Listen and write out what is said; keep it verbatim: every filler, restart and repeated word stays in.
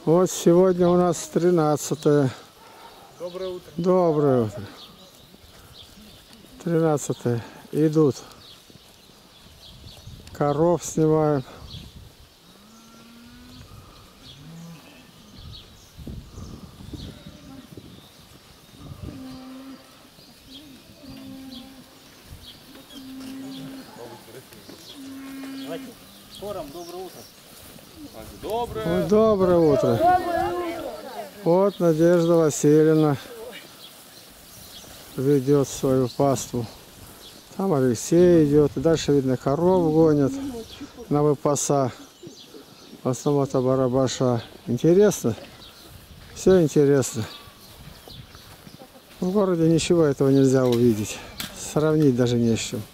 Вот сегодня у нас тринадцатое. Доброе утро. Доброе утро. тринадцатое. Идут. Коров снимают. Хором, доброе утро. Доброе. Вот, доброе утро. Вот Надежда Васильевна ведет свою паству. Там Алексей идет. И дальше, видно, коров гонят на выпаса. В основном это барабаша. Интересно. Все интересно. В городе ничего этого нельзя увидеть. Сравнить даже не с чем.